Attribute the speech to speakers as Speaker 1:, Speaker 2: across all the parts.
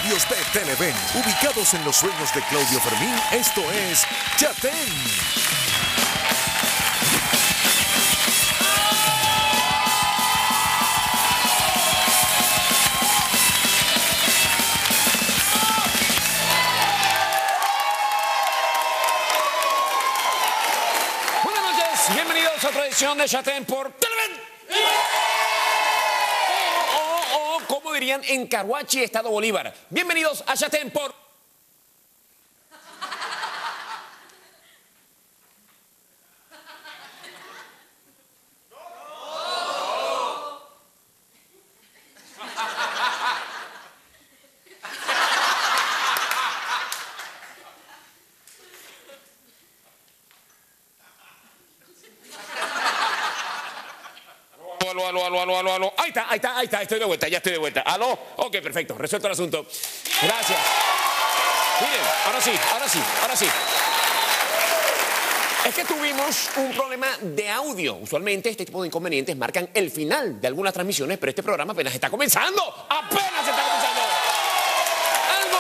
Speaker 1: estudios de Televen, ubicados en los sueños de Claudio Fermín, esto es Chatén.
Speaker 2: Buenas noches, bienvenidos a otra edición de Chatén por Televen. O como dirían en Cahuachi, Estado Bolívar. Bienvenidos a Chatén por... Aló. Ahí está, estoy de vuelta, ya estoy de vuelta. ¿Aló? Ok, perfecto, resuelto el asunto. Gracias. Miren, ahora sí. Es que tuvimos un problema de audio. Usualmente este tipo de inconvenientes marcan el final de algunas transmisiones, pero este programa apenas está comenzando. ¡Apenas está comenzando! Algo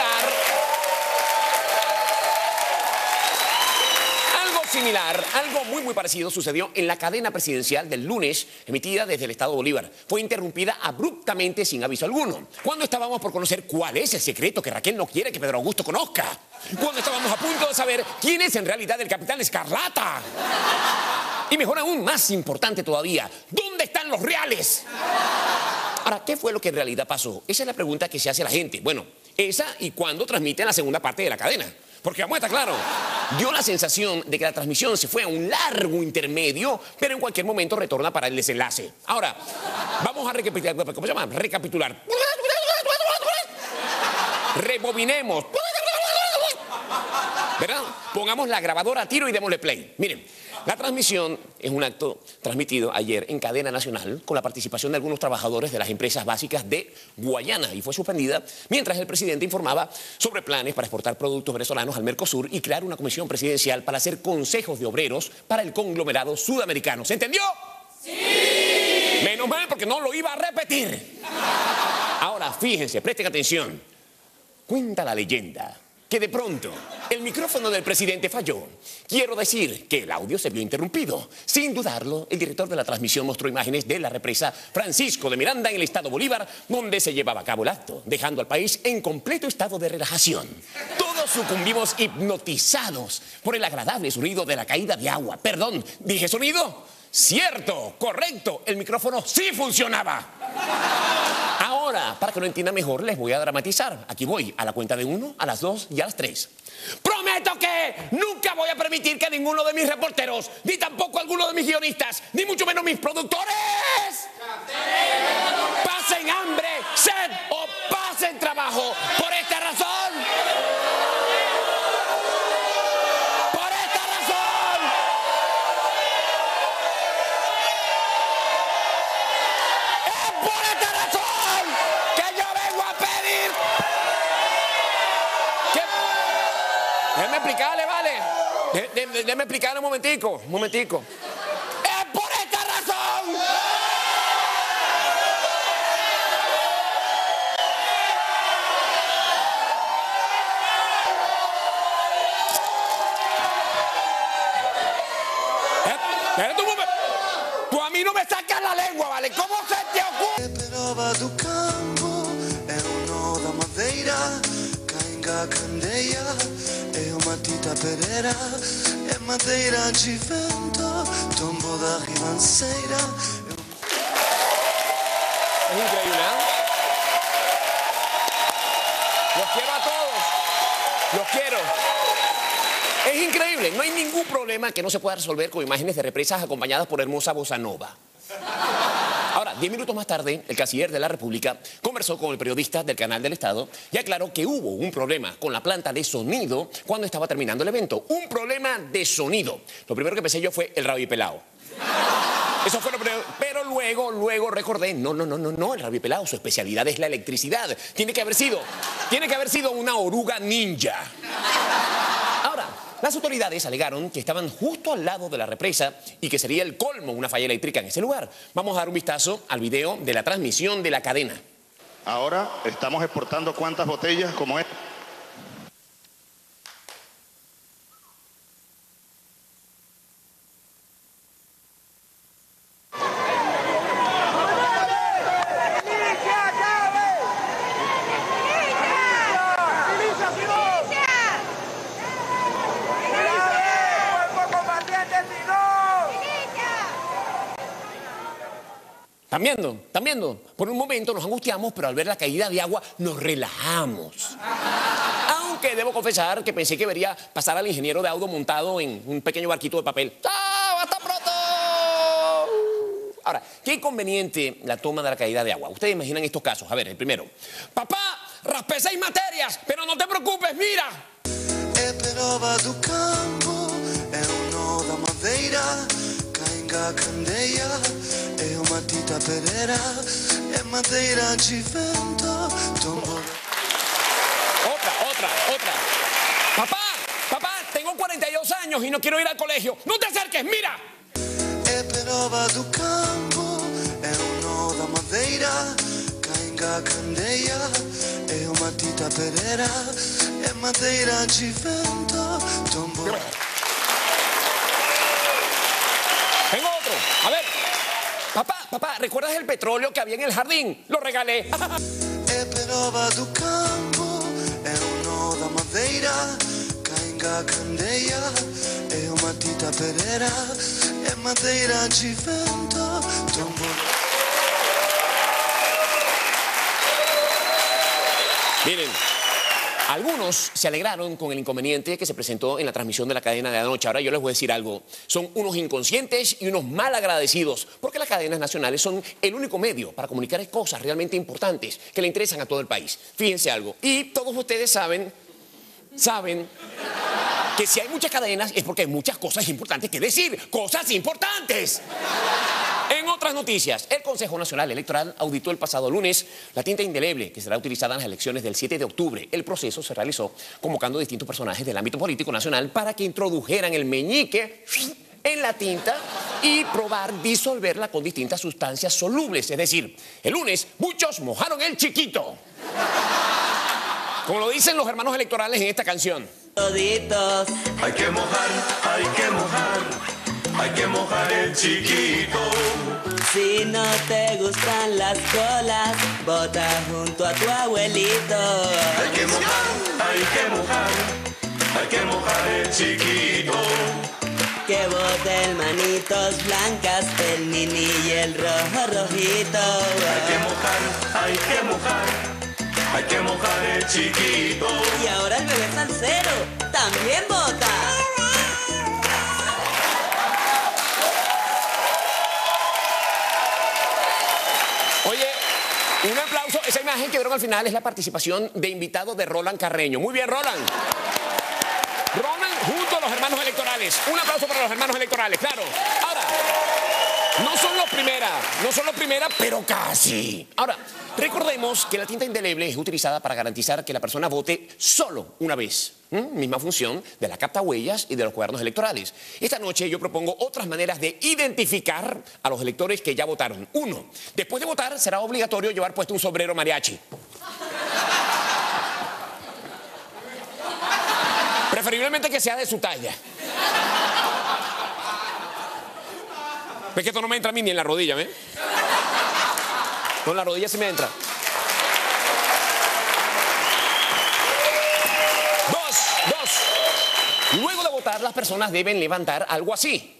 Speaker 2: similar, algo muy parecido sucedió en la cadena presidencial del lunes, emitida desde el Estado Bolívar. Fue interrumpida abruptamente sin aviso alguno. Cuando estábamos por conocer cuál es el secreto que Raquel no quiere que Pedro Augusto conozca. Cuando estábamos a punto de saber quién es en realidad el Capitán Escarlata. Y mejor aún, más importante todavía, ¿dónde están los reales? Ahora, ¿qué fue lo que en realidad pasó? Esa es la pregunta que se hace a la gente. Bueno, esa y cuándo transmiten la segunda parte de la cadena. Porque vamos a estar claro, dio la sensación de que la transmisión se fue a un largo intermedio, pero en cualquier momento retorna para el desenlace. Ahora, vamos a recapitular. ¿Cómo se llama? Recapitular. Rebobinemos. ¿Verdad? Pongamos la grabadora a tiro y démosle play. Miren, la transmisión es un acto transmitido ayer en cadena nacional con la participación de algunos trabajadores de las empresas básicas de Guayana y fue suspendida mientras el presidente informaba sobre planes para exportar productos venezolanos al Mercosur y crear una comisión presidencial para hacer consejos de obreros para el conglomerado sudamericano. ¿Se entendió? ¡Sí! Menos mal porque no lo iba a repetir. Ahora, fíjense, presten atención. Cuenta la leyenda que de pronto el micrófono del presidente falló. Quiero decir que el audio se vio interrumpido. Sin dudarlo, el director de la transmisión mostró imágenes de la represa Francisco de Miranda en el Estado Bolívar, donde se llevaba a cabo el acto, dejando al país en completo estado de relajación. Todos sucumbimos hipnotizados por el agradable sonido de la caída de agua. Perdón, ¿dije sonido? Cierto, correcto, el micrófono sí funcionaba. Ahora, para que lo entiendan mejor, les voy a dramatizar. Aquí voy, a la cuenta de 1, a las 2 y a las 3. Prometo que nunca voy a permitir que ninguno de mis reporteros, ni tampoco alguno de mis guionistas, ni mucho menos mis productores, pasen hambre, sed o pasen trabajo. Por esta razón... Déjeme explicarle, vale. Déjeme explicarle un momentico. ¡Es por esta razón! Espérate un momento. Tú a mí no me sacas la lengua, ¿vale? ¿Cómo se te ocurre?
Speaker 3: Esperava do campo, é nó da madeira, cainga candeia, é uma tita pereira, é madeira de vento, tombo da ribanceira.
Speaker 2: Es increíble, ¿eh? Los quiero a todos. Los quiero. Es increíble. No hay ningún problema que no se pueda resolver con imágenes de represas acompañadas por hermosa bossa nova. Ahora, 10 minutos más tarde, el canciller de la República conversó con el periodista del Canal del Estado y aclaró que hubo un problema con la planta de sonido cuando estaba terminando el evento. Un problema de sonido. Lo primero que pensé yo fue el rabipelao. Eso fue lo primero. Pero luego recordé, no, el rabipelao, su especialidad es la electricidad. Tiene que haber sido una oruga ninja. Ahora, las autoridades alegaron que estaban justo al lado de la represa y que sería el colmo una falla eléctrica en ese lugar. Vamos a dar un vistazo al video de la transmisión de la cadena.
Speaker 4: Ahora estamos exportando cuántas botellas como esta.
Speaker 2: ¿Están viendo? Por un momento nos angustiamos, pero al ver la caída de agua nos relajamos. Aunque debo confesar que pensé que vería pasar al ingeniero de auto montado en un pequeño barquito de papel. ¡Chao! ¡Hasta pronto! Ahora, qué inconveniente la toma de la caída de agua. Ustedes imaginan estos casos. A ver, el primero. Papá, raspé 6 materias, pero no te preocupes, mira.
Speaker 3: Prova do campo è un'oda madeira, cainga candeia, è una matita perera, è madeira de vento, tombo.
Speaker 2: Otra. Papá, tengo 42 años y no quiero ir al colegio. ¡No te acerques, mira!
Speaker 3: Prova do campo è un'oda madeira, cainga candeia, è una matita perera, è madeira de vento, tombo.
Speaker 2: Tengo otro. A ver. Papá, ¿recuerdas el petróleo que había en el jardín? Lo regalé.
Speaker 3: Prova do campo è un'oda madeira, cainga candeia, è una matita perera, è madeira de vento, tombo.
Speaker 2: Miren, algunos se alegraron con el inconveniente que se presentó en la transmisión de la cadena de anoche. Ahora yo les voy a decir algo. Son unos inconscientes y unos mal agradecidos, porque las cadenas nacionales son el único medio para comunicar cosas realmente importantes que le interesan a todo el país. Fíjense algo. Y todos ustedes saben que si hay muchas cadenas es porque hay muchas cosas importantes que decir. ¡Cosas importantes! En otras noticias, el Consejo Nacional Electoral auditó el pasado lunes la tinta indeleble que será utilizada en las elecciones del 7 de octubre. El proceso se realizó convocando a distintos personajes del ámbito político nacional para que introdujeran el meñique en la tinta y probar disolverla con distintas sustancias solubles. Es decir, el lunes muchos mojaron el chiquito. Como lo dicen los hermanos electorales en esta canción.
Speaker 5: Toditos.
Speaker 6: Hay que mojar, hay que mojar, hay que mojar el chiquito.
Speaker 5: Si no te gustan las colas, vota junto a tu abuelito.
Speaker 6: Hay que mojar, hay que mojar, hay que mojar el chiquito.
Speaker 5: Que vote el manitos blancas, el nini y el rojo rojito.
Speaker 6: Hay que mojar, hay que mojar. Hay que mojar el chiquito.
Speaker 5: Y ahora el bebé salsero también vota.
Speaker 2: Oye, un aplauso. Esa imagen que vieron al final es la participación de invitado de Roland Carreño. Muy bien, Roland. Roland junto a los hermanos electorales. Un aplauso para los hermanos electorales, claro. Ahora, no son los primeras, pero casi. Ahora, recordemos que la tinta indeleble es utilizada para garantizar que la persona vote solo una vez. Misma función de la captahuellas y de los cuadernos electorales. Esta noche yo propongo otras maneras de identificar a los electores que ya votaron. 1. Después de votar será obligatorio llevar puesto un sombrero mariachi. Preferiblemente que sea de su talla. Es que esto no me entra a mí ni en la rodilla, ¿ves? No, en la rodilla sí me entra. 2. Luego de votar, las personas deben levantar algo así.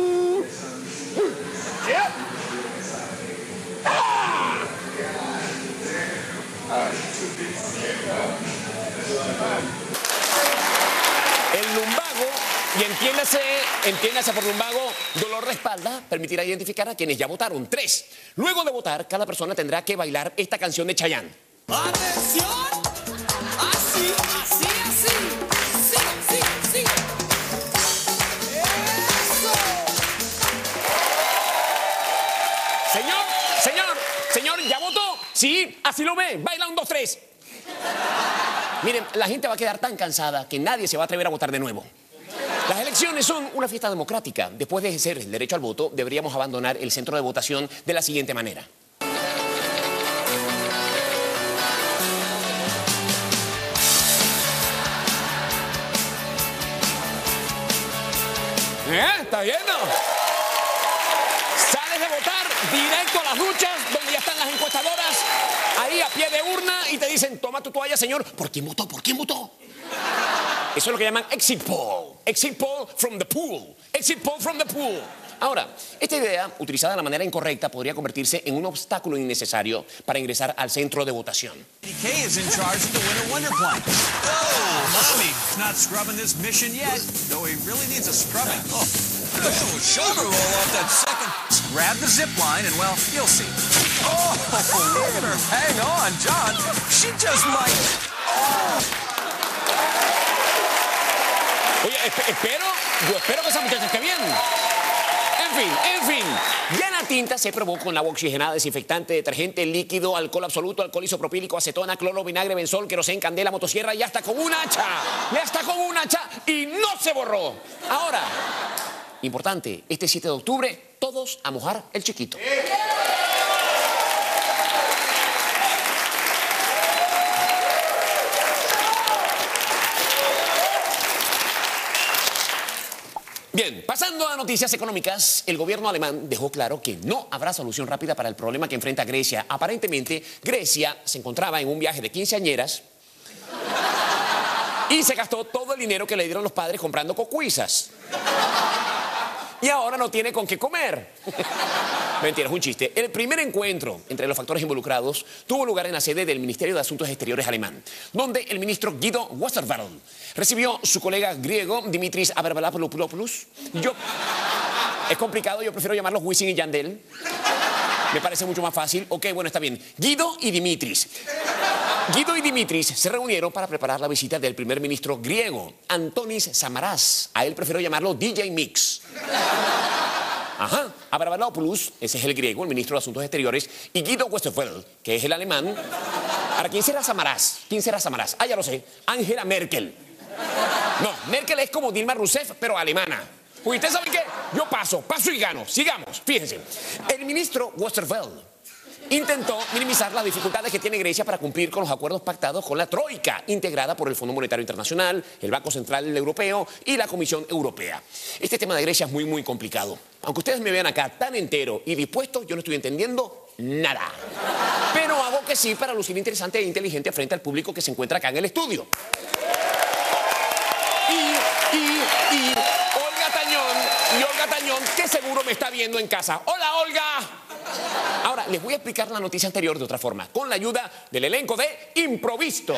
Speaker 2: El lumbago, y entiéndase por lumbago, dolor de espalda, permitirá identificar a quienes ya votaron. 3. Luego de votar, cada persona tendrá que bailar esta canción de Chayanne.
Speaker 7: ¡Atención! Así, así, así. Sí, sí, sí. ¡Eso!
Speaker 2: Señor, ¿ya votó? Sí, así lo ve. Baila 1, 2, 3. Miren, la gente va a quedar tan cansada que nadie se va a atrever a votar de nuevo. Las elecciones son una fiesta democrática. Después de ejercer el derecho al voto, deberíamos abandonar el centro de votación de la siguiente manera. ¿Estás viendo? Sales de votar directo a las duchas, donde ya están las encuestadoras, ahí a pie de urna, y te dicen, toma tu toalla, señor. ¿Por quién votó? ¿Por quién votó? Eso es lo que llaman exit poll. Exit poll from the pool. Exit poll from the pool. Ahora, esta idea, utilizada de la manera incorrecta, podría convertirse en un obstáculo innecesario para ingresar al centro de votación.
Speaker 8: Kay is in charge of the Winter Wonder Plan. Oh, mommy, he's not scrubbing this mission yet, though he really needs a scrubbing. Oh, shoulder roll off that second. Grab the zip line and, well, you'll see. Oh, look at her. Hang on, John. She just might. Oh.
Speaker 2: Oye, yo espero que esa muchacha esté bien. En fin, ya la tinta se probó con agua oxigenada, desinfectante, detergente, líquido, alcohol absoluto, alcohol isopropílico, acetona, cloro, vinagre, benzol, querosén, candela, motosierra y hasta con un hacha. Ya está con un hacha y no se borró. Ahora, importante, este 7 de octubre, todos a mojar el chiquito. Bien, pasando a noticias económicas, el gobierno alemán dejó claro que no habrá solución rápida para el problema que enfrenta Grecia. Aparentemente, Grecia se encontraba en un viaje de quinceañeras y se gastó todo el dinero que le dieron los padres comprando cocuizas. Y ahora no tiene con qué comer. Mentira, es un chiste. El primer encuentro entre los factores involucrados tuvo lugar en la sede del Ministerio de Asuntos Exteriores alemán, donde el ministro Guido Westerwelle recibió su colega griego Dimitris Avramopoulos. Es complicado, yo prefiero llamarlos Wisin y Yandel. Me parece mucho más fácil. Ok, bueno, está bien. Guido y Dimitris se reunieron para preparar la visita del primer ministro griego, Antonis Samaras. A él prefiero llamarlo DJ Mix. Ajá, Avramopoulos, ese es el griego, el ministro de Asuntos Exteriores, y Guido Westerwelle, que es el alemán. Ahora, ¿quién será Samaras? ¿Quién será Samaras? Ah, ya lo sé, Angela Merkel. No, Merkel es como Dilma Rousseff, pero alemana. Porque ustedes saben qué, yo paso y gano. Sigamos, fíjense. El ministro Westerwelle intentó minimizar las dificultades que tiene Grecia para cumplir con los acuerdos pactados con la Troika, integrada por el Fondo Monetario Internacional, el Banco Central Europeo y la Comisión Europea. Este tema de Grecia es muy, muy complicado. Aunque ustedes me vean acá tan entero y dispuesto, yo no estoy entendiendo nada. Pero hago que sí para lucir interesante e inteligente frente al público que se encuentra acá en el estudio. Y Olga Tañón, que seguro me está viendo en casa. ¡Hola, Olga! Ahora, les voy a explicar la noticia anterior de otra forma, con la ayuda del elenco de Improvisto.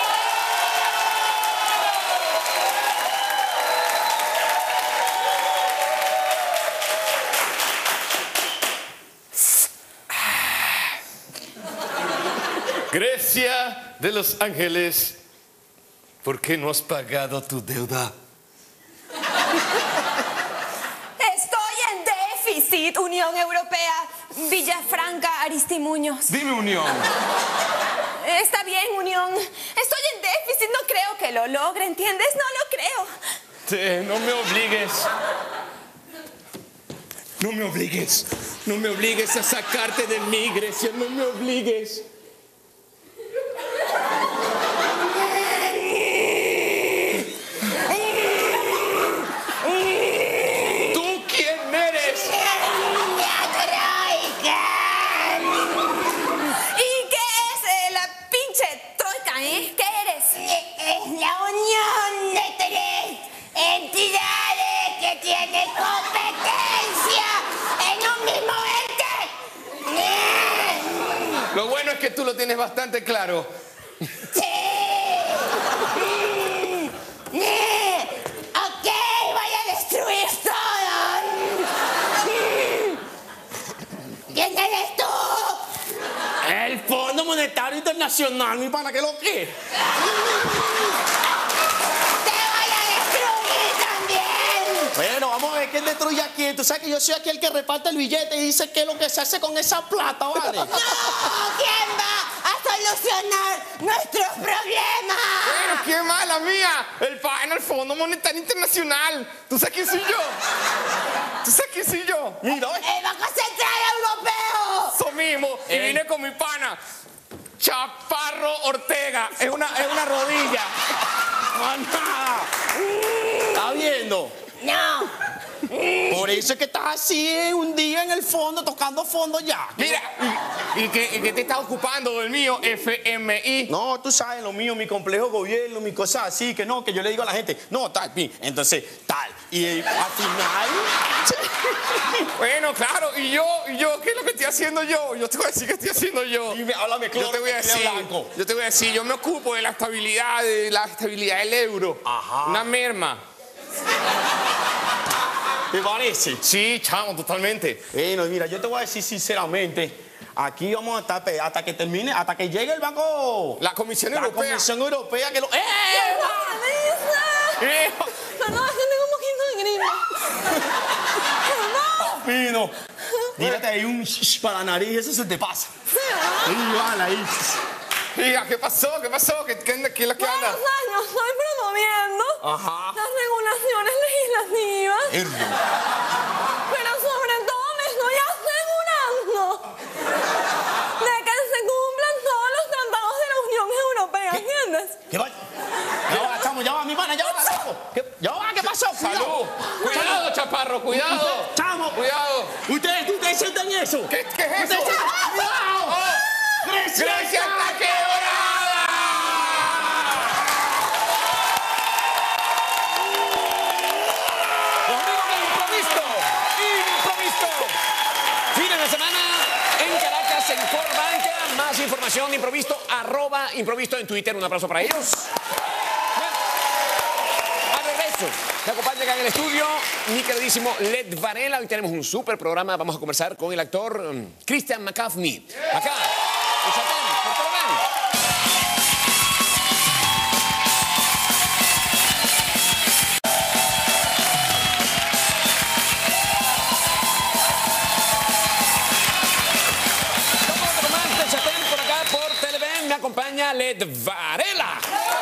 Speaker 9: Grecia de Los Ángeles, ¿por qué no has pagado tu deuda?
Speaker 10: Estoy en déficit, Unión Europea, Villafranca, Aristimuños.
Speaker 9: Dime, Unión.
Speaker 10: Está bien, Unión. Estoy en déficit, no creo que lo logre, ¿entiendes? No lo creo.
Speaker 9: Sí, no me obligues.
Speaker 11: No me obligues. No me obligues a sacarte de mí, Grecia. No me obligues.
Speaker 9: ¿Tú quién eres?
Speaker 10: ¿Y qué es la pinche troika, ¿Qué eres?
Speaker 12: Es la unión de tres entidades que tienen competencia en un mismo ente.
Speaker 9: Lo bueno es que tú lo tienes bastante claro.
Speaker 12: Sí. Ok, voy a destruir todo. ¿Quién eres tú?
Speaker 11: El Fondo Monetario Internacional, mi pana, ¿qué lo que?
Speaker 12: ¡Te voy a destruir también!
Speaker 11: Bueno, vamos a ver quién destruye aquí. Tú sabes que yo soy aquí el que reparte el billete y dice qué es lo que se hace con esa plata, ¿vale?
Speaker 12: ¡No! ¿Quién va a solucionar nuestros problemas?
Speaker 9: Bueno, qué mala mía. En el Fondo Monetario Internacional. ¿Tú sabes quién soy yo? ¿Tú sabes quién soy yo?
Speaker 11: Mira,
Speaker 12: ¡El Banco Central Europeo!
Speaker 9: Eso mismo. Y vine con mi pana, Chaparro Ortega. Es una rodilla.
Speaker 11: ¡Maná! ¿Está viendo?
Speaker 12: No.
Speaker 11: eso es que estás así un día en el fondo, tocando fondo ya.
Speaker 9: Mira, ¿y qué te estás ocupando del mío FMI?
Speaker 11: No, tú sabes lo mío, mi complejo gobierno, mi cosa así, que no, que yo le digo a la gente, no, tal, entonces, tal. Y al final...
Speaker 9: Bueno, claro, ¿y yo? ¿Qué es lo que estoy haciendo yo? Yo te voy a decir qué estoy haciendo yo.
Speaker 11: Dime, háblame claro.
Speaker 9: Yo te voy a decir, yo me ocupo de la estabilidad del euro.
Speaker 11: Ajá.
Speaker 9: Una merma.
Speaker 11: ¿Te parece?
Speaker 9: Sí, chamo, totalmente.
Speaker 11: Bueno, mira, yo te voy a decir sinceramente, aquí vamos a estar hasta que termine, hasta que llegue el banco...
Speaker 9: La Comisión Europea.
Speaker 11: La Comisión Europea que lo...
Speaker 10: ¡Qué no, es que tengo un poquito de grima.
Speaker 11: Pino, dígate ahí un shh para la nariz, eso se te pasa.
Speaker 10: Sí, ¿verdad?
Speaker 11: Igual ahí.
Speaker 9: Mira, ¿qué pasó? ¿Qué es lo que anda?
Speaker 10: Buenos años, estoy promoviendo las regulaciones legislativas. Pero sobre todo me estoy asegurando de que se cumplan todos los tratados de la Unión Europea, ¿entiendes?
Speaker 11: ¿Qué va? Ya va, chamo, ya va, mi pana, ya va, chamo. Ya va, ¿qué pasó?
Speaker 9: ¡Salud! ¡Cuidado, chaparro, cuidado!
Speaker 11: ¡Chamo!
Speaker 9: ¡Cuidado!
Speaker 11: ¿Ustedes sienten eso?
Speaker 9: ¿Qué es eso?
Speaker 11: ¡Cuidado!
Speaker 9: ¡Grecia está quebrada!
Speaker 2: Conmigo en Improvisto. Fines de semana en Caracas, en Corbanca. Más información de Improvisto, @Improvisto en Twitter. Un aplauso para ellos. Al regreso, me acompaña acá en el estudio mi queridísimo Led Varela. Hoy tenemos un súper programa. Vamos a conversar con el actor Christian McCaffrey. Acá, en Chatén, por Televen. Me acompaña Led Varela.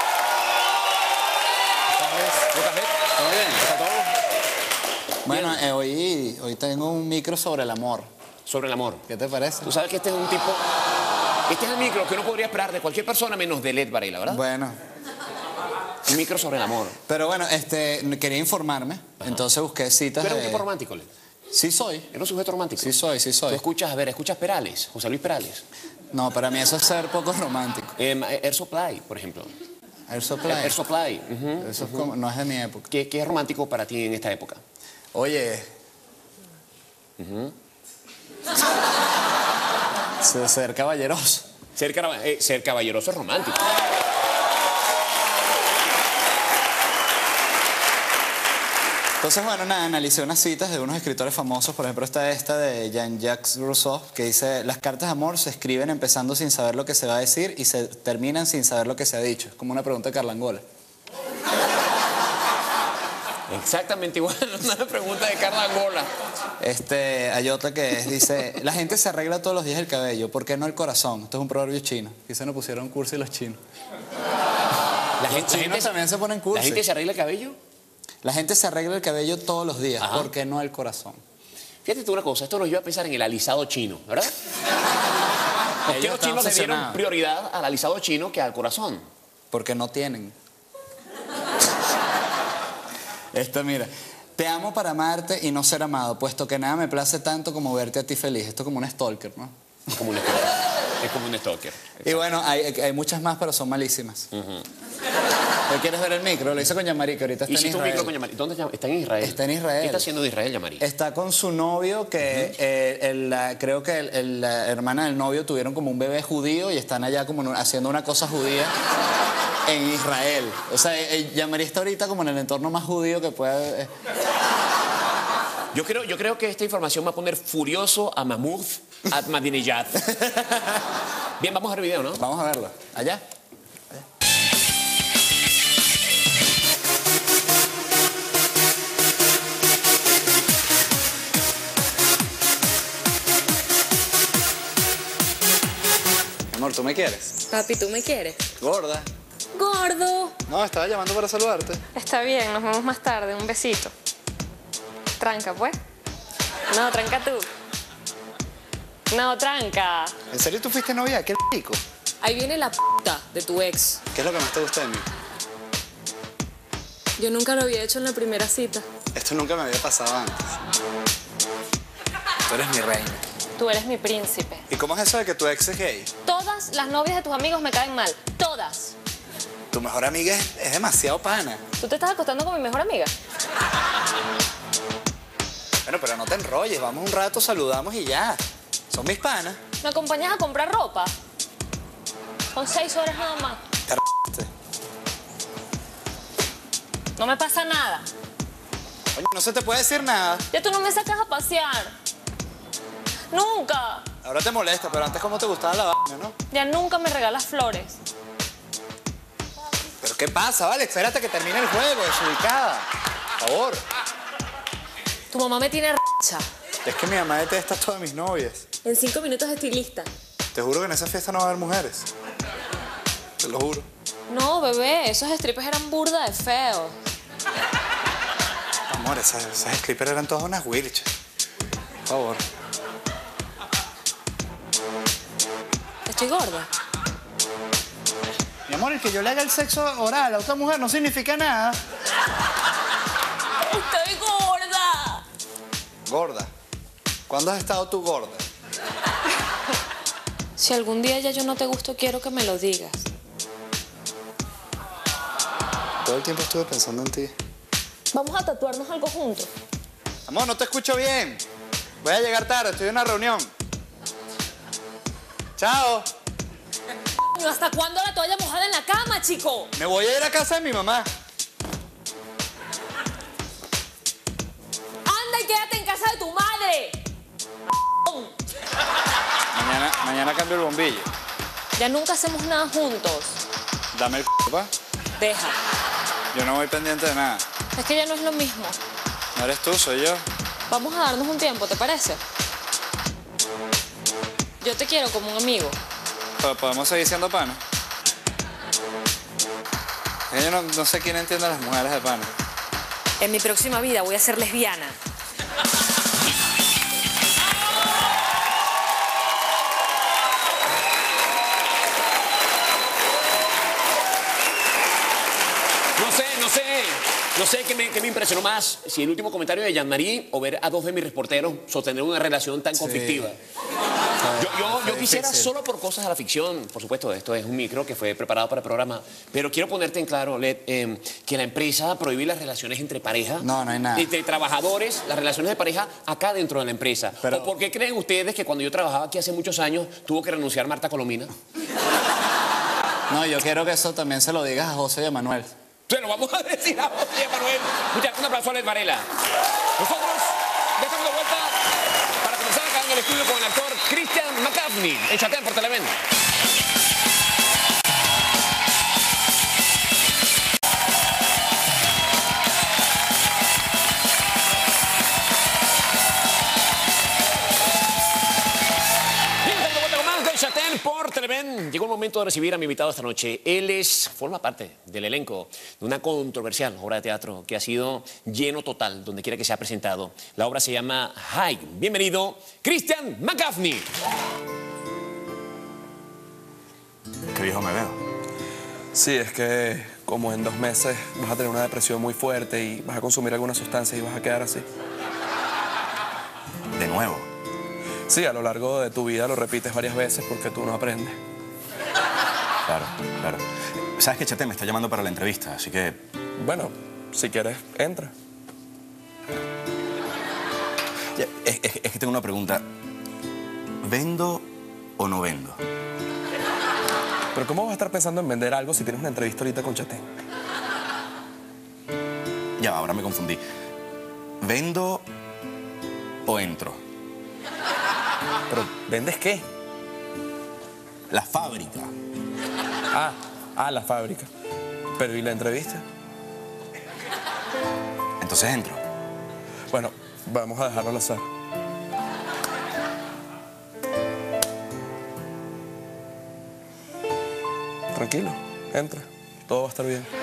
Speaker 13: ¿Todo bien? ¿Está todo? Bueno, hoy tengo un micro sobre el amor.
Speaker 2: Sobre el amor.
Speaker 13: ¿Qué te parece?
Speaker 2: Tú sabes que este es un tipo... Este es el micro que uno podría esperar de cualquier persona menos de Led Varela, ¿verdad?
Speaker 13: Bueno.
Speaker 2: Un micro sobre el amor.
Speaker 13: Pero bueno, quería informarme, entonces busqué citas.
Speaker 2: ¿Tú eres un tipo romántico, Led?
Speaker 13: Sí soy.
Speaker 2: ¿Eres un sujeto romántico?
Speaker 13: Sí soy.
Speaker 2: ¿Tú escuchas Perales, José Luis Perales?
Speaker 13: No, para mí eso es ser poco romántico.
Speaker 2: Air Supply, por ejemplo.
Speaker 13: Air Supply.
Speaker 2: Air Supply.
Speaker 13: Eso es como, no es de mi época.
Speaker 2: ¿Qué es romántico para ti en esta época?
Speaker 13: Oye. Ser caballeroso.
Speaker 2: Ser caballeroso es romántico.
Speaker 13: Entonces, bueno, nada, analicé unas citas de unos escritores famosos. Por ejemplo, está esta de Jean-Jacques Rousseau, que dice: las cartas de amor se escriben empezando sin saber lo que se va a decir y se terminan sin saber lo que se ha dicho. Es como una pregunta de Carlangola.
Speaker 2: Exactamente igual, una pregunta de Carlangola.
Speaker 13: Hay otra que dice: la gente se arregla todos los días el cabello, ¿por qué no el corazón? Esto es un proverbio chino. Quizá no pusieron cursi los chinos.
Speaker 2: La gente
Speaker 13: también se ponen cursi.
Speaker 2: ¿La gente se arregla el cabello?
Speaker 13: La gente se arregla el cabello todos los días, ¿por qué no el corazón?
Speaker 2: Fíjate tú una cosa, esto nos lleva a pensar en el alisado chino, ¿verdad? ¿Por qué los chinos le dieron prioridad al alisado chino que al corazón?
Speaker 13: Porque no tienen. Mira. Te amo para amarte y no ser amado, puesto que nada me place tanto como verte a ti feliz. Esto es como un stalker, ¿no?
Speaker 2: Es como un stalker. Es como un stalker.
Speaker 13: Y bueno, hay muchas más, pero son malísimas. ¿Te quieres ver el micro? Lo hice con Yamari, que ahorita está en Israel.
Speaker 2: Un micro con Yamari. ¿Dónde está en Israel?
Speaker 13: Está en Israel.
Speaker 2: ¿Qué está haciendo de Israel, Yamari?
Speaker 13: Está con su novio, que creo que la hermana del novio tuvieron como un bebé judío y están allá como haciendo una cosa judía en Israel. O sea, Yamari está ahorita como en el entorno más judío que pueda...
Speaker 2: Yo creo que esta información va a poner furioso a Mahmoud Ahmadinejad. Bien, vamos a ver el video, ¿no?
Speaker 13: Vamos a verlo. ¿Allá? Amor, ¿tú me quieres?
Speaker 14: Papi, ¿tú me quieres?
Speaker 13: Gorda.
Speaker 14: Gordo.
Speaker 13: No, estaba llamando para saludarte.
Speaker 14: Está bien, nos vemos más tarde. Un besito. Tranca, pues. No, tranca tú. No, tranca.
Speaker 13: ¿En serio tú fuiste novia? ¿Qué rico?
Speaker 14: Ahí viene la puta de tu ex.
Speaker 13: ¿Qué es lo que más te gusta de mí?
Speaker 14: Yo nunca lo había hecho en la primera cita.
Speaker 13: Esto nunca me había pasado antes. Tú eres mi reina.
Speaker 14: Tú eres mi príncipe.
Speaker 13: ¿Y cómo es eso de que tu ex es gay?
Speaker 14: Todas las novias de tus amigos me caen mal. Todas.
Speaker 13: Tu mejor amiga es demasiado pana.
Speaker 14: ¿Tú te estás acostando con mi mejor amiga?
Speaker 13: Bueno, pero no te enrolles. Vamos un rato, saludamos y ya. Son mis panas.
Speaker 14: ¿Me acompañas a comprar ropa? Son 6 horas nada más.
Speaker 13: Te
Speaker 14: No me pasa nada.
Speaker 13: Oye, no se te puede decir nada.
Speaker 14: Ya tú no me sacas a pasear. Nunca.
Speaker 13: Ahora te molesta, pero antes cómo te gustaba la vaina, ¿no?
Speaker 14: Ya nunca me regalas flores.
Speaker 13: ¿Pero qué pasa, vale? Espérate que termine el juego, desubicada. Por favor.
Speaker 14: Tu mamá me tiene r***cha.
Speaker 13: Es que mi mamá detesta a todas mis novias.
Speaker 14: En 5 minutos estoy lista.
Speaker 13: Te juro que en esa fiesta no va a haber mujeres. Te lo juro.
Speaker 14: No, bebé, esos strippers eran burda de feos.
Speaker 13: Amor, esas strippers eran todas unas wilches. Por favor.
Speaker 14: Estoy gorda.
Speaker 13: Mi amor, el que yo le haga el sexo oral a otra mujer no significa nada.
Speaker 14: Estoy gorda.
Speaker 13: Gorda. ¿Cuándo has estado tú gorda?
Speaker 14: Si algún día ya yo no te gusto, quiero que me lo digas.
Speaker 13: Todo el tiempo estuve pensando en ti.
Speaker 14: Vamos a tatuarnos algo juntos.
Speaker 13: Amor, no te escucho bien. Voy a llegar tarde, estoy en una reunión. Chao.
Speaker 14: ¿Hasta cuándo la toalla mojada en la cama, chico?
Speaker 13: Me voy a ir a casa de mi mamá.
Speaker 14: Anda y quédate en casa de tu madre.
Speaker 13: Mañana cambio el bombillo.
Speaker 14: Ya nunca hacemos nada juntos.
Speaker 13: Dame el pa.
Speaker 14: Deja.
Speaker 13: Yo no voy pendiente de nada.
Speaker 14: Es que ya no es lo mismo.
Speaker 13: No eres tú, soy yo.
Speaker 14: Vamos a darnos un tiempo, ¿te parece? Yo te quiero como un amigo.
Speaker 13: Pero podemos seguir siendo pana. Es que yo no sé quién entiende a las mujeres de pana.
Speaker 14: En mi próxima vida voy a ser lesbiana.
Speaker 2: No sé qué me impresionó más, si el último comentario de Jean-Marie o ver a 2 de mis reporteros sostener una relación tan conflictiva. Yo quisiera, solo por cosas de la ficción, por supuesto, esto es un micro que fue preparado para el programa, pero quiero ponerte en claro, Led, que la empresa prohíbe las relaciones entre parejas.
Speaker 13: No hay nada.
Speaker 2: Entre trabajadores, las relaciones de pareja acá dentro de la empresa.
Speaker 13: Pero...
Speaker 2: ¿O por qué creen ustedes que cuando yo trabajaba aquí hace muchos años tuvo que renunciar Marta Colomina?
Speaker 13: No, yo quiero que eso también se lo digas a José y a Manuel.
Speaker 2: Se lo vamos a decir a José y a Manuel. Un aplauso a Led Varela. Nosotros ya estamos de vuelta para comenzar acá en el estudio con el actor Christian McCaffney en Chatén por Televen. Por Televen, llegó el momento de recibir a mi invitado esta noche. Él forma parte del elenco de una controversial obra de teatro que ha sido lleno total donde quiera que se ha presentado. La obra se llama High. Bienvenido, Christian McCaffney.
Speaker 15: Qué viejo me veo.
Speaker 16: Sí, es que como en 2 meses vas a tener una depresión muy fuerte y vas a consumir algunas sustancias y vas a quedar así.
Speaker 15: ¿De nuevo?
Speaker 16: Sí, a lo largo de tu vida lo repites varias veces porque tú no aprendes.
Speaker 15: Claro. Sabes que Chate me está llamando para la entrevista, así que...
Speaker 16: Bueno, si quieres, entra.
Speaker 15: Ya, es que tengo una pregunta. ¿Vendo o no vendo?
Speaker 16: Pero ¿cómo vas a estar pensando en vender algo si tienes una entrevista ahorita con Chate?
Speaker 15: Ya, ahora me confundí. ¿Vendo o entro?
Speaker 16: ¿Pero vendes qué?
Speaker 15: La fábrica.
Speaker 16: La fábrica. Pero ¿y la entrevista?
Speaker 15: Entonces entro.
Speaker 16: Bueno, vamos a dejarlo al azar. Tranquilo, entra. Todo va a estar bien.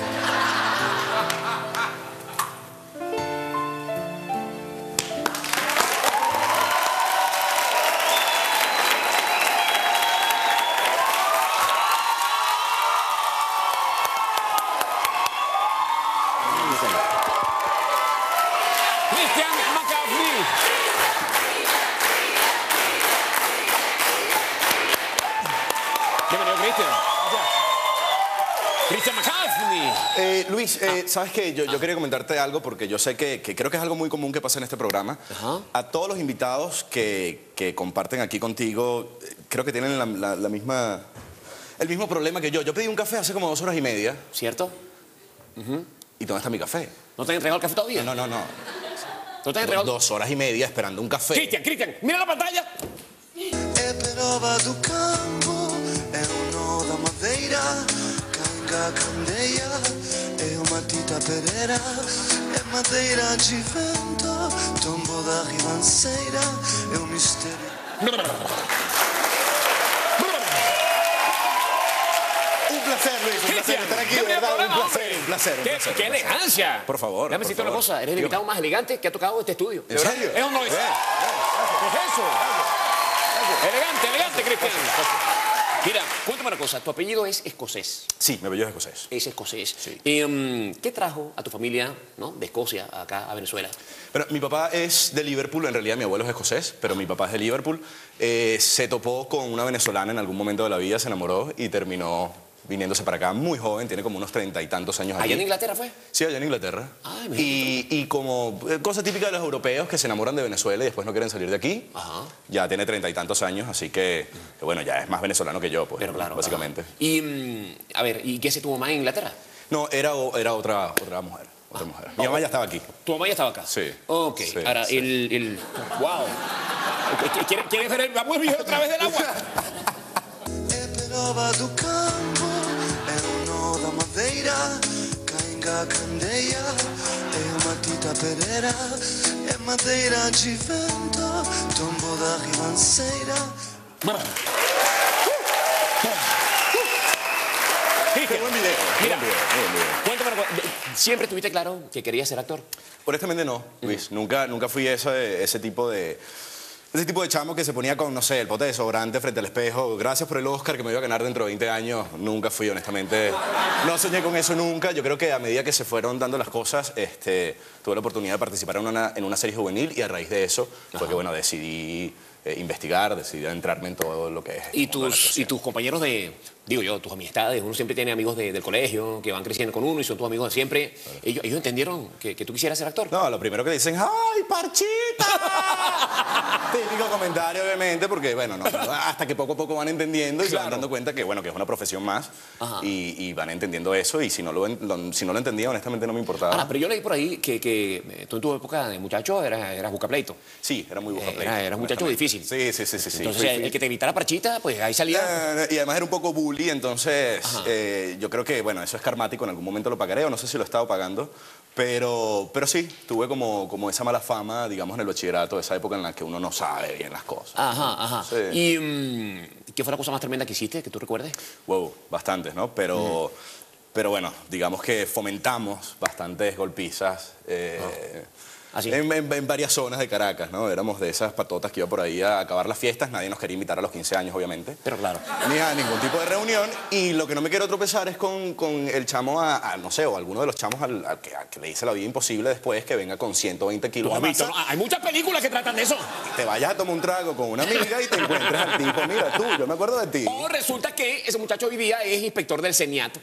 Speaker 2: Chafni.
Speaker 15: Luis, ¿sabes qué? Yo quería comentarte algo porque yo sé que creo que es algo muy común que pasa en este programa. A todos los invitados que comparten aquí contigo, creo que tienen el mismo problema que yo. Yo pedí un café hace como 2 horas y media.
Speaker 2: ¿Cierto?
Speaker 15: ¿Y dónde está mi café?
Speaker 2: ¿No te han entregado el café todavía?
Speaker 15: No.
Speaker 2: ¿No te han entregado?
Speaker 15: 2 horas y media esperando un café.
Speaker 2: Cristian, mira la pantalla.
Speaker 3: E però do campo è un'oda madeira Canga candeia è una matita perera E madeira de vento Tombo da ribanceira É um mistério
Speaker 15: Un placer, Luis, un placer estar aquí, de verdad, un placer.
Speaker 2: ¡Qué elegancia!
Speaker 15: Por favor,
Speaker 2: Déjame decirte una cosa, eres el invitado más elegante que ha tocado este estudio.
Speaker 15: ¿En serio?
Speaker 2: ¿Es o no es? ¿Qué es eso? Elegante, Cristian. Mira, cuéntame una cosa, tu apellido es escocés.
Speaker 15: Sí, mi apellido es escocés.
Speaker 2: Es escocés.
Speaker 15: Sí.
Speaker 2: ¿Qué trajo a tu familia, ¿no? de Escocia acá a Venezuela?
Speaker 15: Pero mi papá es de Liverpool, en realidad mi abuelo es escocés, pero mi papá es de Liverpool. Se topó con una venezolana en algún momento de la vida, se enamoró y terminó viniéndose para acá muy joven, tiene como unos 30 y tantos años.
Speaker 2: ¿Allá en Inglaterra fue?
Speaker 15: Sí, allá en Inglaterra. Y como cosa típica de los europeos que se enamoran de Venezuela y después no quieren salir de aquí, ya tiene 30 y tantos años, así que bueno, ya es más venezolano que yo, pues, pero claro, básicamente.
Speaker 2: Y, a ver, ¿y qué hace tu mamá en Inglaterra?
Speaker 15: No, era otra mujer. Otra mujer. Mi mamá ya estaba aquí.
Speaker 2: ¿Tu mamá ya estaba acá?
Speaker 15: Sí.
Speaker 2: Ok.
Speaker 15: Sí,
Speaker 2: ahora,
Speaker 15: sí.
Speaker 2: ¡Wow! ¿Quieres ver el vamos otra vez del agua?
Speaker 3: Prova do campo é un'oda madeira Canga candeia é uma matita perera É madeira de vento Tombo da ribanceira
Speaker 15: ¡Qué buen video!
Speaker 2: Mira, cuéntame, ¿siempre tuviste claro que querías ser actor?
Speaker 15: Honestamente no, Luis. Nunca fui ese tipo de chamo que se ponía con, no sé, el pote de desodorante frente al espejo. Gracias por el Oscar que me iba a ganar dentro de 20 años. Nunca fui, honestamente. No soñé con eso nunca. Yo creo que a medida que se fueron dando las cosas, tuve la oportunidad de participar en una serie juvenil y a raíz de eso fue que, bueno, decidí investigar, decidí adentrarme en todo lo que es.
Speaker 2: ¿Y tus compañeros tus amistades, uno siempre tiene amigos del colegio que van creciendo con uno y son tus amigos de siempre, claro. ¿Ellos entendieron que tú quisieras ser actor?
Speaker 15: No, lo primero que dicen, ¡ay, Parchita! Típico comentario, obviamente, porque, bueno, hasta que poco a poco van entendiendo y se van dando cuenta que, bueno, que es una profesión más y van entendiendo eso y si no lo entendía, honestamente no me importaba.
Speaker 2: Pero yo leí por ahí que tú en tu época de muchacho eras buscapleito.
Speaker 15: Sí, era muy buscapleito.
Speaker 2: Eras un muchacho difícil.
Speaker 15: Sí.
Speaker 2: Entonces, el que te gritara Parchita, pues ahí salía.
Speaker 15: Y además era un poco bully, entonces yo creo que, bueno, eso es karmático, en algún momento lo pagaré o no sé si lo he estado pagando, pero sí, tuve como esa mala fama, digamos, en el bachillerato, esa época en la que uno no sabe bien las cosas.
Speaker 2: Sí. ¿Y qué fue la cosa más tremenda que hiciste, que tú recuerdes?
Speaker 15: Wow, bastantes, ¿no? Pero bueno, digamos que fomentamos bastantes golpizas. En varias zonas de Caracas, ¿no? Éramos de esas patotas que iba por ahí a acabar las fiestas. Nadie nos quería invitar a los 15 años, obviamente.
Speaker 2: Pero claro.
Speaker 15: Ni a ningún tipo de reunión. Y lo que no me quiero tropezar es con el chamo no sé, o alguno de los chamos al que le hice la vida imposible después, que venga con 120 kilos de masa.
Speaker 2: Hay muchas películas que tratan de eso.
Speaker 15: Te vayas a tomar un trago con una amiga y te encuentres al tipo, mira tú, yo me acuerdo de ti.
Speaker 2: O resulta que ese muchacho hoy día es inspector del CENIAT.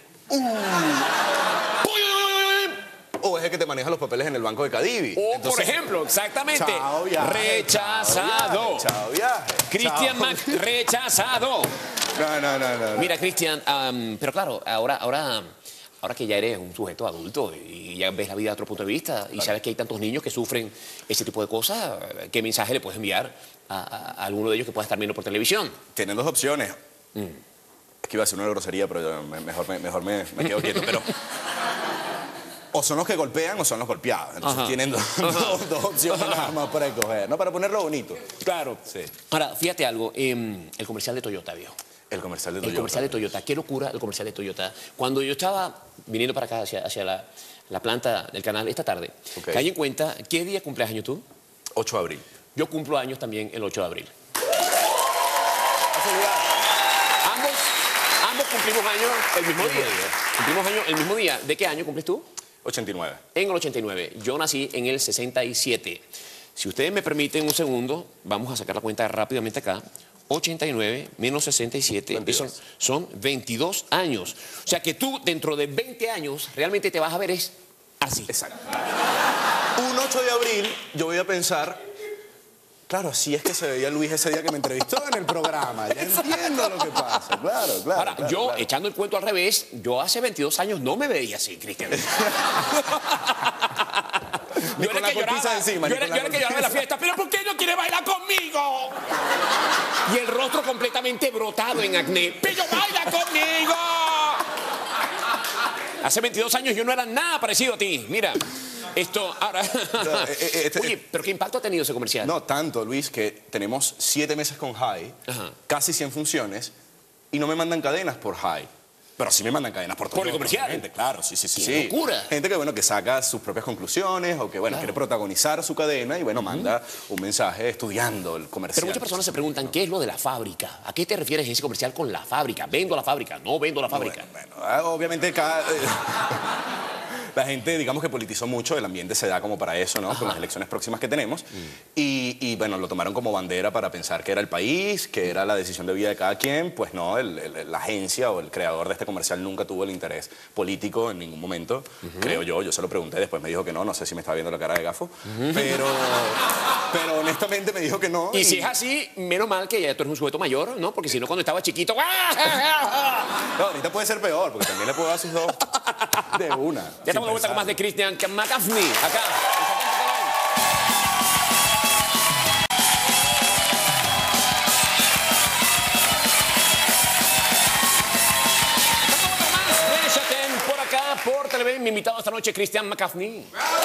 Speaker 15: O es el que te maneja los papeles en el banco de Cadivi.
Speaker 2: Entonces, por ejemplo, exactamente.
Speaker 15: Chao viaje,
Speaker 2: rechazado.
Speaker 15: Chao viaje.
Speaker 2: Cristian Mac, rechazado.
Speaker 15: No.
Speaker 2: Mira, Cristian, pero claro, ahora que ya eres un sujeto adulto y ya ves la vida de otro punto de vista y sabes que hay tantos niños que sufren ese tipo de cosas, ¿qué mensaje le puedes enviar a alguno de ellos que pueda estar viendo por televisión?
Speaker 15: Tienen dos opciones. Es que iba a ser una grosería, pero mejor me quedo quieto. Pero o son los que golpean o son los golpeados. Entonces tienen dos opciones nada más para escoger, ¿no? Para ponerlo bonito.
Speaker 2: Claro.
Speaker 15: Sí.
Speaker 2: Ahora, fíjate algo, el comercial de Toyota, viejo.
Speaker 15: El comercial de Toyota.
Speaker 2: El comercial de Toyota. Qué locura el comercial de Toyota. Cuando yo estaba viniendo para acá hacia la planta del canal esta tarde, caí en cuenta, ¿qué día cumples años tú?
Speaker 15: 8 de abril.
Speaker 2: Yo cumplo años también el 8 de abril. Ambos cumplimos años el mismo día. Cumplimos años el mismo día. ¿De qué año cumples tú?
Speaker 15: 89.
Speaker 2: En el 89. Yo nací en el 67. Si ustedes me permiten un segundo, vamos a sacar la cuenta rápidamente acá. 89 menos 67, son 22 años. O sea que tú dentro de 20 años realmente te vas a ver es así.
Speaker 15: Exacto. Un 8 de abril yo voy a pensar, claro, así es que se veía Luis ese día que me entrevistó en el programa. Ya entiendo lo que pasa. Claro.
Speaker 2: Ahora,
Speaker 15: claro,
Speaker 2: yo,
Speaker 15: claro.
Speaker 2: echando el cuento al revés, yo hace 22 años no me veía así, Cristian. Yo era el que lloraba en la fiesta, pero ¿por qué no quiere bailar conmigo? Y el rostro completamente brotado en acné. ¡Pero baila conmigo! Hace 22 años yo no era nada parecido a ti. Mira, esto ahora... Oye, ¿pero qué impacto ha tenido ese comercial?
Speaker 15: No, tanto, Luis, que tenemos 7 meses con High, casi 100 funciones, y no me mandan cadenas por High. Pero sí me mandan cadenas por todo.
Speaker 2: ¿Por el comercial?
Speaker 15: Gente, claro, sí.
Speaker 2: ¡Qué locura!
Speaker 15: Gente que, bueno, que saca sus propias conclusiones o que, bueno, quiere protagonizar su cadena y, bueno, manda un mensaje estudiando el comercial.
Speaker 2: Pero muchas personas se preguntan, ¿qué es lo de la fábrica? ¿A qué te refieres en ese comercial con la fábrica? ¿Vendo la fábrica? ¿No vendo la fábrica?
Speaker 15: Bueno, obviamente cada... La gente, digamos que politizó mucho, el ambiente se da como para eso, ¿no? Con las elecciones próximas que tenemos. Y, bueno, lo tomaron como bandera para pensar que era el país, que era la decisión de vida de cada quien. Pues no, la agencia o el creador de este comercial nunca tuvo el interés político en ningún momento, creo yo. Yo se lo pregunté, después me dijo que no sé si me estaba viendo la cara de gafo. Pero honestamente me dijo que no.
Speaker 2: Y si es así, menos mal que ya tú eres un sujeto mayor, ¿no? Porque si no, cuando estaba chiquito...
Speaker 15: No, ahorita puede ser peor, porque también le puedo dar sus dos de una.
Speaker 2: Ya estamos de vuelta con más de Cristian McCaffney, acá. Por acá, por Televen, mi invitado esta noche, Cristian McCaffney.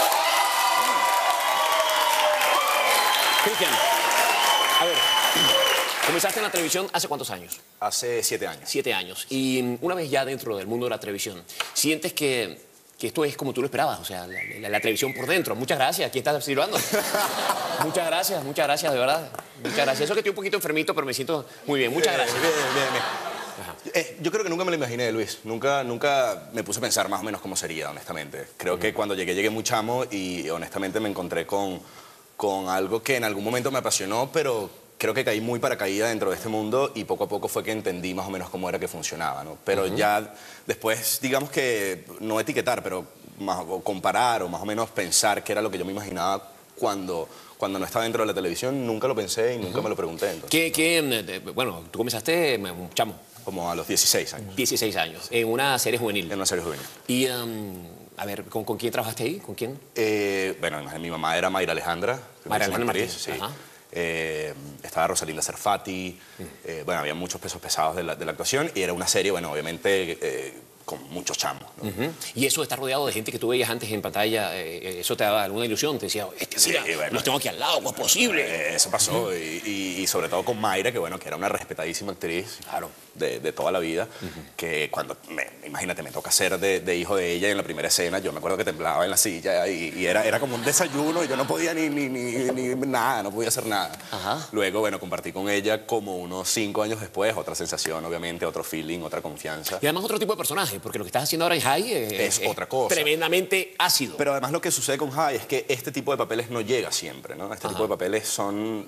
Speaker 2: Cristian, a ver, comenzaste en la televisión ¿hace cuántos años?
Speaker 15: Hace 7 años.
Speaker 2: 7 años. Y una vez ya dentro del mundo de la televisión, ¿sientes que esto es como tú lo esperabas? O sea, la televisión por dentro. Muchas gracias, aquí estás silbando. Muchas gracias, de verdad. Muchas gracias. Eso que estoy un poquito enfermito, pero me siento muy bien. Muchas gracias.
Speaker 15: Bien. Yo creo que nunca me lo imaginé, Luis. Nunca me puse a pensar más o menos cómo sería, honestamente. Creo que cuando llegué muy chamo y honestamente me encontré con algo que en algún momento me apasionó, pero creo que caí muy paracaída dentro de este mundo y poco a poco fue que entendí más o menos cómo era que funcionaba, ¿no? Pero ya después, digamos que no etiquetar, pero o comparar o más o menos pensar qué era lo que yo me imaginaba cuando no estaba dentro de la televisión, nunca lo pensé y nunca me lo pregunté. Entonces.
Speaker 2: Bueno, tú comenzaste, chamo.
Speaker 15: Como a los 16 años.
Speaker 2: 16 años, en una serie juvenil.
Speaker 15: En una serie juvenil.
Speaker 2: Y, a ver, ¿con quién trabajaste ahí? ¿Con quién?
Speaker 15: Bueno, mi mamá era Mayra Alejandra.
Speaker 2: Mayra Alejandra Martínez,
Speaker 15: sí. Estaba Rosalinda Cerfati. Bueno, había muchos pesos pesados de la actuación y era una serie, bueno, obviamente con muchos chamos, ¿no?
Speaker 2: Y eso de estar rodeado de gente que tú veías antes en pantalla, eso te daba alguna ilusión, te decía, mira, los tengo aquí al lado, ¿cómo es posible?
Speaker 15: Eso pasó, y sobre todo con Mayra, que bueno, que era una respetadísima actriz, claro, de toda la vida, que cuando, imagínate, me toca ser de hijo de ella en la primera escena, yo me acuerdo que temblaba en la silla y era como un desayuno y yo no podía ni nada, no podía hacer nada. Luego, bueno, compartí con ella como unos 5 años después, otra sensación, obviamente, otro feeling, otra confianza.
Speaker 2: Y además otro tipo de personaje, porque lo que estás haciendo ahora en High
Speaker 15: es otra cosa.
Speaker 2: Tremendamente ácido.
Speaker 15: Pero además lo que sucede con High es que este tipo de papeles no llega siempre, ¿no? Este tipo de papeles son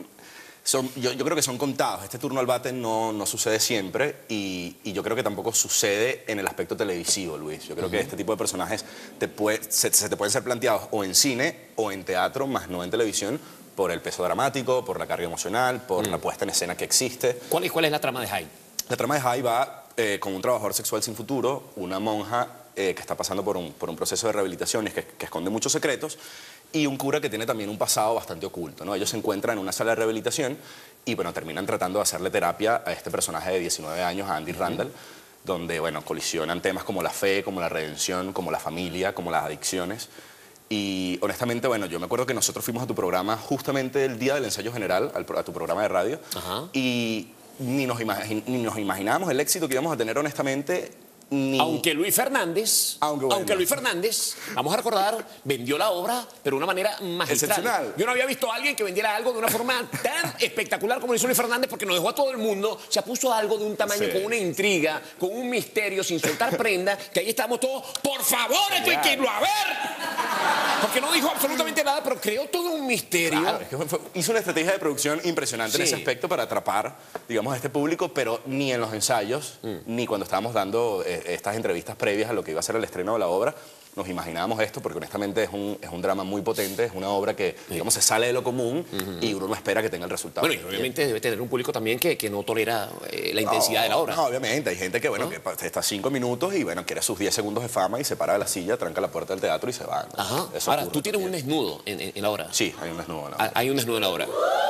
Speaker 15: yo creo que son contados. Este turno al bate no sucede siempre y yo creo que tampoco sucede en el aspecto televisivo, Luis. Yo creo que este tipo de personajes se te pueden ser planteados o en cine o en teatro, más no en televisión, por el peso dramático, por la carga emocional, por la puesta en escena que existe.
Speaker 2: ¿Cuál es la trama de High?
Speaker 15: La trama de High va con un trabajador sexual sin futuro, una monja que está pasando por un proceso de rehabilitación que esconde muchos secretos, y un cura que tiene también un pasado bastante oculto, ¿no? Ellos se encuentran en una sala de rehabilitación y, bueno, terminan tratando de hacerle terapia a este personaje de 19 años, a Andy Randall, donde, bueno, colisionan temas como la fe, como la redención, como la familia, como las adicciones. Y, honestamente, bueno, yo me acuerdo que nosotros fuimos a tu programa justamente el día del ensayo general, a tu programa de radio, y ni nos imaginábamos el éxito que íbamos a tener, honestamente.
Speaker 2: Aunque Luis Fernández, Luis Fernández, vamos a recordar, vendió la obra, pero de una manera magistral.
Speaker 15: Excepcional.
Speaker 2: Yo no había visto a alguien que vendiera algo de una forma tan espectacular como lo hizo Luis Fernández, porque nos dejó a todo el mundo, se puso algo de un tamaño, con una intriga, con un misterio, sin soltar prenda, que ahí estábamos todos, por favor, esto hay que irlo a ver. Porque no dijo absolutamente nada, pero creó todo un misterio.
Speaker 15: Claro, es que hizo una estrategia de producción impresionante en ese aspecto para atrapar, digamos, a este público, pero ni en los ensayos, ni cuando estábamos dando estas entrevistas previas a lo que iba a ser el estreno de la obra, nos imaginábamos esto, porque honestamente es un drama muy potente, es una obra que, digamos, se sale de lo común y uno no espera que tenga el resultado.
Speaker 2: Bueno, y obviamente debe tener un público también que no tolera la intensidad de la obra.
Speaker 15: No, obviamente, hay gente que, bueno, que está 5 minutos y, bueno, quiere sus 10 segundos de fama y se para de la silla, tranca la puerta del teatro y se va, ¿no?
Speaker 2: Ajá.
Speaker 15: Eso
Speaker 2: Ahora,
Speaker 15: ocurre
Speaker 2: tú tienes
Speaker 15: también.
Speaker 2: un desnudo en la obra.
Speaker 15: Sí, hay un desnudo en la obra.
Speaker 2: Hay un desnudo en la obra.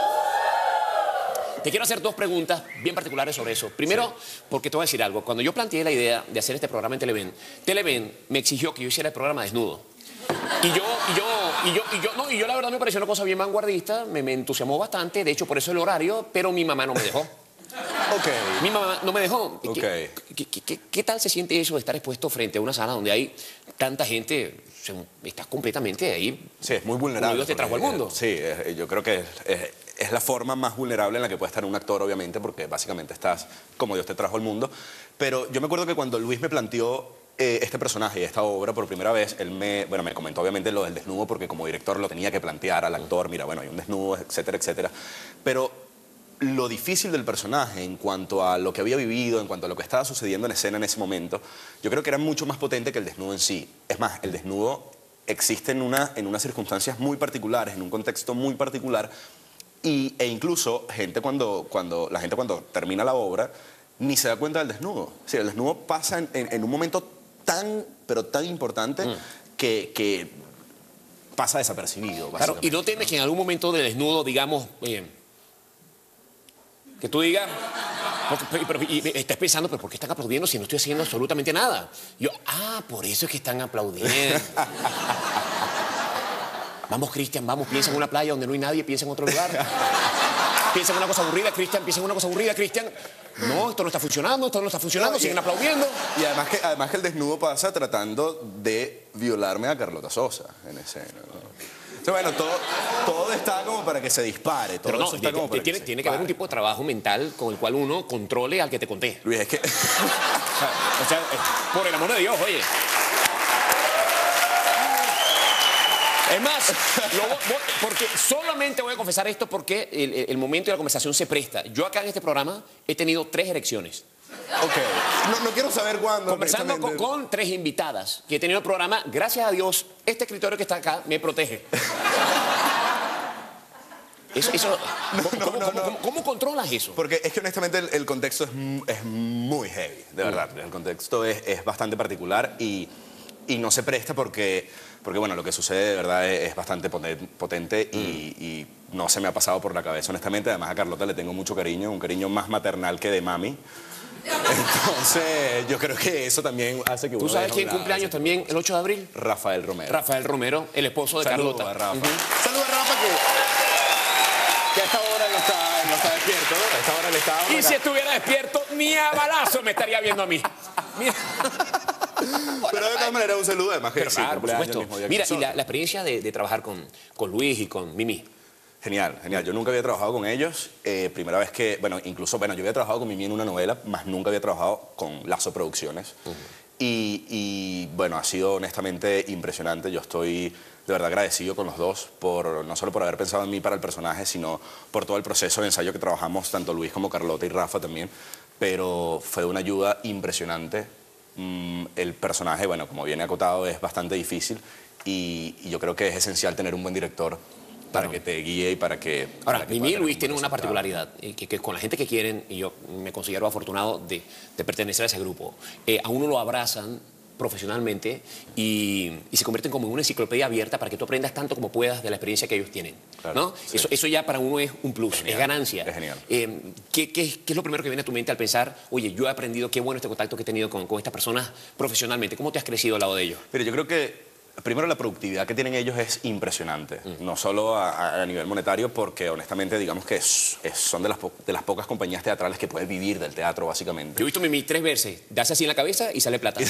Speaker 2: Te quiero hacer dos preguntas bien particulares sobre eso. Primero, porque te voy a decir algo. Cuando yo planteé la idea de hacer este programa en Televen me exigió que yo hiciera el programa desnudo. Y yo la verdad me pareció una cosa bien vanguardista, me entusiasmó bastante, de hecho por eso el horario, pero mi mamá no me dejó. Mi mamá no me dejó. ¿Qué tal se siente eso de estar expuesto frente a una sala donde hay tanta gente? Estás completamente ahí.
Speaker 15: Sí, es muy vulnerable.
Speaker 2: Dios te trajo al mundo.
Speaker 15: Sí, yo creo que es la forma más vulnerable en la que puede estar un actor, obviamente, porque básicamente estás como Dios te trajo al mundo. Pero yo me acuerdo que cuando Luis me planteó este personaje y esta obra por primera vez, él me comentó obviamente lo del desnudo, porque como director lo tenía que plantear al actor, mira, bueno, hay un desnudo, etcétera, etcétera. Pero lo difícil del personaje en cuanto a lo que había vivido, en cuanto a lo que estaba sucediendo en escena en ese momento, yo creo que era mucho más potente que el desnudo en sí. Es más, el desnudo existe en unas circunstancias muy particulares, en un contexto muy particular, e incluso la gente cuando termina la obra ni se da cuenta del desnudo. O sea, el desnudo pasa en un momento pero tan importante que pasa desapercibido.
Speaker 2: Claro, y no temes que en algún momento del desnudo, digamos, que tú digas, y estás pensando, pero ¿por qué están aplaudiendo si no estoy haciendo absolutamente nada? Yo, por eso es que están aplaudiendo. Vamos, Cristian, vamos, piensa en una playa donde no hay nadie, piensa en otro lugar. Piensa en una cosa aburrida, Cristian, piensa en una cosa aburrida, Cristian. No, esto no está funcionando, siguen aplaudiendo.
Speaker 15: Y además que el desnudo pasa tratando de violarme a Carlota Sosa en escena, ¿no? Entonces, bueno, todo está como para que se dispare.
Speaker 2: Pero no, tiene que haber un tipo de trabajo mental con el cual uno controle al que te conté.
Speaker 15: Luis, es que...
Speaker 2: o sea, por el amor de Dios, oye. Es más, porque solamente voy a confesar esto porque el momento de la conversación se presta. Yo acá en este programa he tenido 3 erecciones.
Speaker 15: Ok. No quiero saber cuándo.
Speaker 2: Conversando con 3 invitadas que he tenido el programa, gracias a Dios, este escritorio que está acá me protege. ¿Cómo controlas eso?
Speaker 15: Porque es que honestamente el contexto es muy heavy, de verdad. El contexto es bastante particular y no se presta porque bueno, lo que sucede de verdad es bastante potente y no se me ha pasado por la cabeza, honestamente. Además, a Carlota le tengo mucho cariño, un cariño más maternal que de mami. Entonces, yo creo que eso también hace que uno...
Speaker 2: ¿Tú sabes quién cumple años también el 8 de abril?
Speaker 15: Rafael Romero.
Speaker 2: Rafael Romero, el esposo de Carlota.
Speaker 15: Saludos a Rafa. Saludos a Rafa que a esta hora no está despierto, ¿no? A esta hora le está...
Speaker 2: Y si estuviera despierto, ni a balazo me estaría viendo a mí.
Speaker 15: Pero de todas maneras un saludo, además que
Speaker 2: pero claro, por supuesto. Mira, y la experiencia de trabajar con Luis y con Mimi.
Speaker 15: Genial, genial. Yo nunca había trabajado con ellos. Primera vez que, yo había trabajado con Mimi en una novela, más nunca había trabajado con Lazo Producciones. Y bueno, ha sido honestamente impresionante. Yo estoy de verdad agradecido con los dos, no solo por haber pensado en mí para el personaje, sino por todo el proceso de ensayo que trabajamos, tanto Luis como Carlota y Rafa también. Pero fue una ayuda impresionante. El personaje, bueno, como viene acotado, es bastante difícil y yo creo que es esencial tener un buen director para que te guíe y para que...
Speaker 2: Ahora, Mimi y Luis tienen una particularidad, que con la gente que quieren, y yo me considero afortunado de pertenecer a ese grupo, a uno lo abrazan profesionalmente y se convierten como en una enciclopedia abierta para que tú aprendas tanto como puedas de la experiencia que ellos tienen,
Speaker 15: claro,
Speaker 2: ¿no?
Speaker 15: Sí.
Speaker 2: Eso ya para uno es un plus,
Speaker 15: Genial,
Speaker 2: es ganancia.
Speaker 15: Es genial.
Speaker 2: ¿Qué es lo primero que viene a tu mente al pensar, oye, yo he aprendido, qué bueno este contacto que he tenido con estas personas profesionalmente? ¿Cómo te has crecido al lado de ellos?
Speaker 15: Pero yo creo que Primero, la productividad que tienen ellos es impresionante. No solo a nivel monetario, porque honestamente digamos que son de las pocas compañías teatrales que pueden vivir del teatro, básicamente.
Speaker 2: Yo he visto Mimi 3 veces. Darse así en la cabeza y sale plata.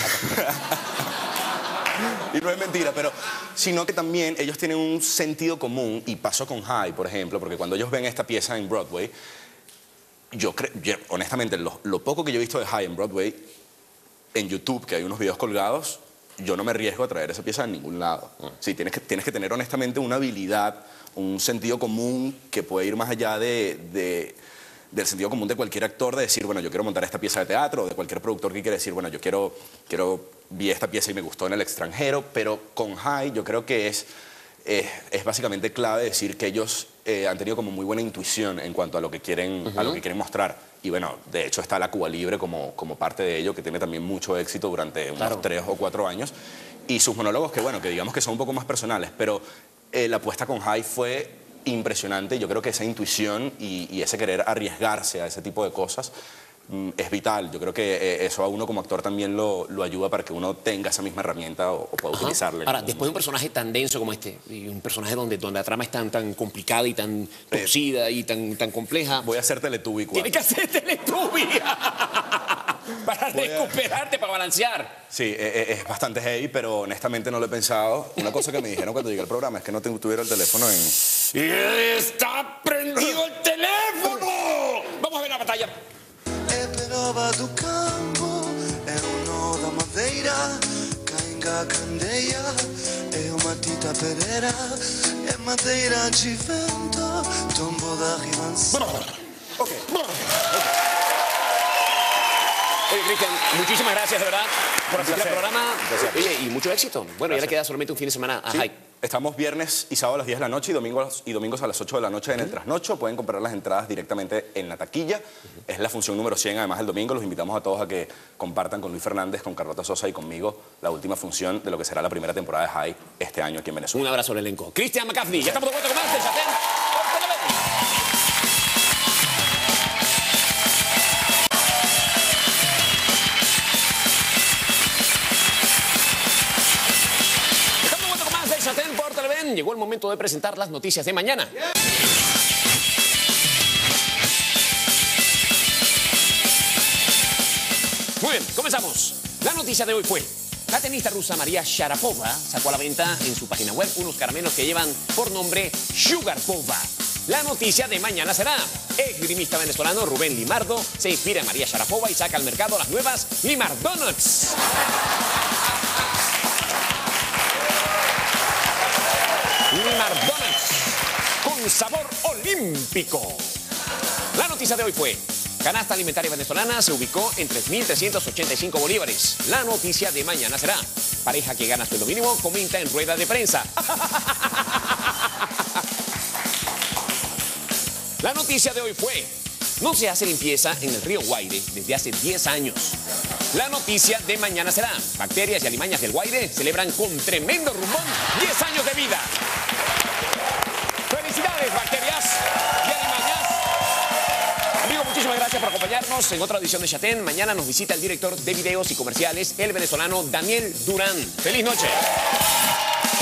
Speaker 15: Y no es mentira, pero sino que también ellos tienen un sentido común, y pasó con High, por ejemplo, porque cuando ellos ven esta pieza en Broadway, honestamente, lo poco que yo he visto de High en Broadway, en YouTube, que hay unos videos colgados, yo no me arriesgo a traer esa pieza a ningún lado. Sí, tienes que tener honestamente una habilidad, un sentido común que puede ir más allá del sentido común de cualquier actor, de decir, bueno, yo quiero montar esta pieza de teatro, o de cualquier productor que quiere decir, bueno, yo vi esta pieza y me gustó en el extranjero, pero con High yo creo que es básicamente clave decir que ellos han tenido como muy buena intuición en cuanto a lo que quieren, mostrar. Y bueno, de hecho está la Cuba Libre como parte de ello, que tiene también mucho éxito durante unos 3 o 4 años. Y sus monólogos, que digamos que son un poco más personales, pero la apuesta con High fue impresionante. Yo creo que esa intuición y ese querer arriesgarse a ese tipo de cosas es vital. Yo creo que eso a uno como actor también lo ayuda para que uno tenga esa misma herramienta o pueda utilizarla.
Speaker 2: Ahora, después de un personaje tan denso como este, y un personaje donde la trama es tan complicada y tan torcida y tan compleja...
Speaker 15: Voy a hacer Teletubby.
Speaker 2: Tienes que hacer Teletubby para recuperarte, para balancear.
Speaker 15: Sí, es bastante heavy, pero honestamente no lo he pensado. Una cosa que me dijeron cuando llegué al programa es que no tuviera el teléfono en...
Speaker 2: ¡Y está prendido el teléfono! Vamos a ver la batalla.
Speaker 3: Prova do campo è un'oda madeira, cainga candeia è una tita perera, è madeira de vento, tombo da rivanza.
Speaker 2: Oye, Cristian, muchísimas gracias, de verdad, por asistir al programa. Oye, y mucho éxito. Bueno, ya le queda solamente un fin de semana a High.
Speaker 15: Estamos viernes y sábado a las 10 de la noche y domingos a las 8 de la noche en el Trasnocho. Pueden comprar las entradas directamente en la taquilla. Es la función número 100, además, el domingo. Los invitamos a todos a que compartan con Luis Fernández, con Carlota Sosa y conmigo la última función de lo que será la primera temporada de High este año aquí en Venezuela.
Speaker 2: Un abrazo al elenco. Cristian McCaffrey, ya estamos de vuelta con más de Chatén por Televen. Chatén por Televen. Llegó el momento de presentar las noticias de mañana. Muy bien, comenzamos. La noticia de hoy fue: la tenista rusa María Sharapova sacó a la venta en su página web unos caramelos que llevan por nombre Sugarpova. La noticia de mañana será: esgrimista venezolano Rubén Limardo se inspira en María Sharapova y saca al mercado las nuevas Limardonuts. Limardonuts con sabor olímpico. La noticia de hoy fue: canasta alimentaria venezolana se ubicó en 3.385 bolívares. La noticia de mañana será: pareja que gana sueldo mínimo comenta en rueda de prensa. La noticia de hoy fue: no se hace limpieza en el río Guaire desde hace 10 años. La noticia de mañana será: bacterias y alimañas del Guaire celebran con tremendo rumbón 10 años de vida. ¡Felicidades, bacterias y alimañas! Amigo, muchísimas gracias por acompañarnos en otra edición de Chatén. Mañana nos visita el director de videos y comerciales, el venezolano Daniel Durán. ¡Feliz noche!